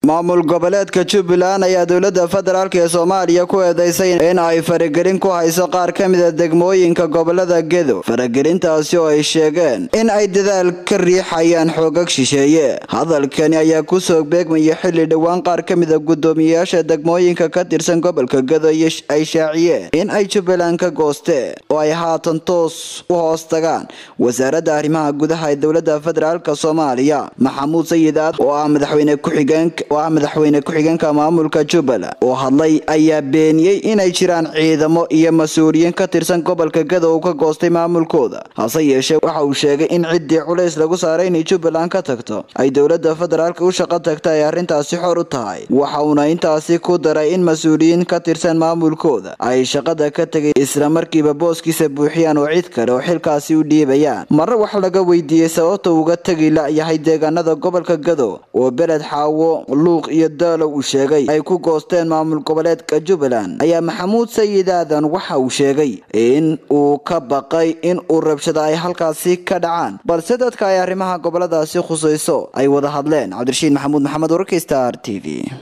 maamul goboleedka Jubbaland ayaa dowladda federaalka ee Soomaaliya ku eedeysay in ay faragelin ku hayso qaar ka mid ah degmooyinka gobolada Gedo. Faragelintaasi oo ay sheegeen in ay dadaal ka riixayaan xoogag shisheeye. Hadalkani ayaa ku soo beegmay xilli dhawaan qaar ka mid ah gudoomiyaasha degmooyinka ka tirsan gobolka Gedo ay shaaciyeen in ay Jubbaland ka goosteen oo ay haatan toos u hoos tagaan wasaaradda arrimaha gudaha ee dowladda federaalka Soomaaliya. Maxamuud Sayid oo ah madaxweyne ku-xigeenka maamulka Jubbaland oo hadlay ayaa beeniyay in ay jiraan ciidamo iyo mas'uuliyiin ka tirsan gobolka Gedo oo ka goostay maamulkooda. Hase yeeshee waxa uu sheegay in ciddii culays lagu saaray in Jubbaland ka tagto ay dowladda federaalka u shaqo tagtay arrintaasi xor u tahay. Waxa uu intaasi ku daray in mas'uuliyiin ka tirsan maamulkooda ay shaqada ka tagay isla markiiba booskiisa buuxiyaan oo cid kale oo xilkaasi u dhiibayaan. Marna wax laga weydiiyay sababta uu uga tagi laayahay deegaanada gobolka Gedo oo beled Xaawo Luuq iyo Daalo uu sheegay ay ku goosteen maamul goboleedka Jubbaland ayaa Maxamuud Sayid waxa uu sheegay in uu ka baqay in uu rabshado ay halkaasi ka dhacaan balse dadka ay arrimaha goboladaasi khusayso ay wada hadleen. Cabdirashiid Maxamuud Maxamed, Wararka Star TV.